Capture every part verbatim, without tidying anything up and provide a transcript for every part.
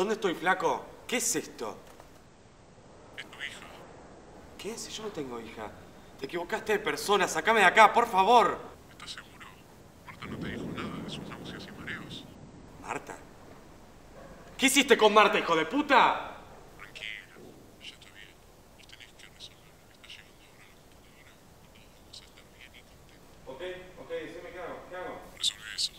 ¿Dónde estoy, flaco? ¿Qué es esto? Es tu hija. ¿Qué? Si yo no tengo hija. Te equivocaste de persona. Sácame de acá, por favor. ¿Estás seguro? Marta no te dijo nada de sus náuseas y mareos. ¿Marta? ¿Qué hiciste con Marta, hijo de puta? Tranquila, ya está bien. Vos tenés que resolver lo que está llegando ahora a la computadora y todos vamos a estar bien y contentos. Ok, ok, decime qué hago. ¿Qué hago? Resolve eso.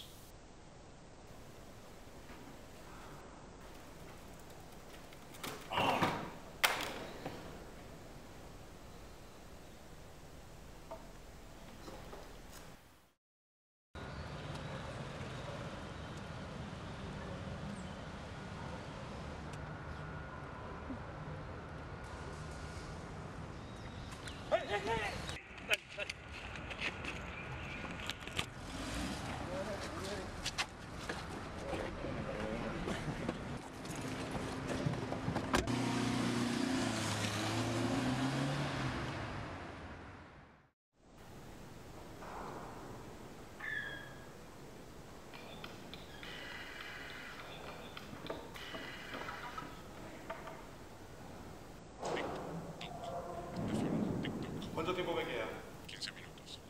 ¿Cuánto tiempo me queda? quince minutos.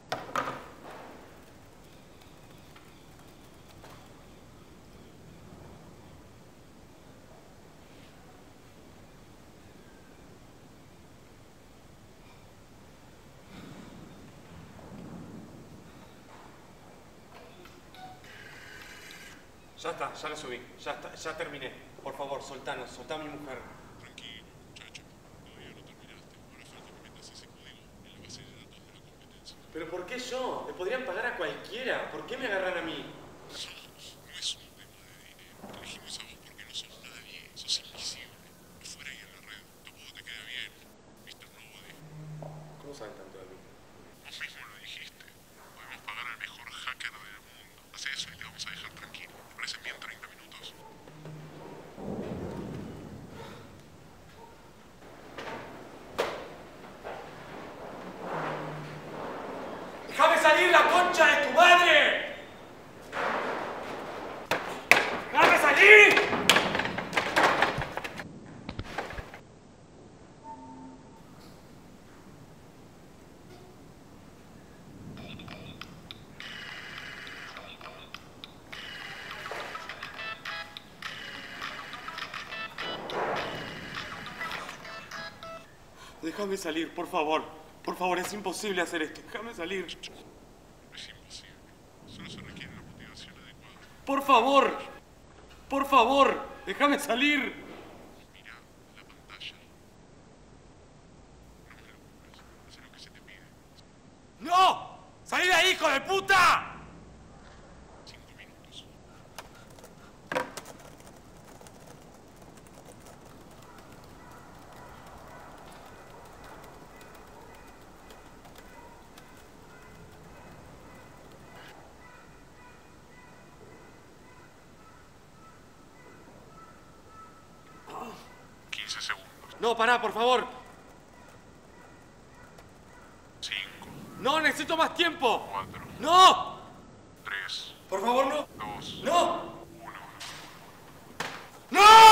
Ya está, ya la subí. Ya está, ya terminé. Por favor, soltanos, soltá a mi mujer. Tranquilo, muchacho. Todavía no terminaste. Ahora falta que metas ese código en la base de datos de la competencia. ¿Pero por qué yo? Le podrían pagar a cualquiera. ¿Por qué me agarran a mí? Sos, no es un tema de dinero. Te elegimos a vos porque no sos nadie. Sos invisible. Afuera y en la red. Todo te queda bien. mister Nobody. ¿Cómo saben tanto de mí? Vos mismo lo dijiste. Podemos pagar al mejor hacker del mundo. Haz eso y te vamos a dejar tranquilo. ¿Te parecen bien treinta minutos? ¡Déjame salir, la concha de tu madre! ¡Déjame salir! Déjame salir, por favor. Por favor, es imposible hacer esto. Déjame salir. Es imposible. Solo se requiere la motivación adecuada. Por favor. Por favor, déjame salir. Mira la pantalla. No me lo jures. Haz lo que se te pide. ¡No! ¡Salí de ahí, hijo de puta! Cinco minutos. quince segundos. No, pará, por favor. cinco, No, necesito más tiempo. cuatro, ¡No! tres, Por favor, no. dos, ¡No! uno. ¡No!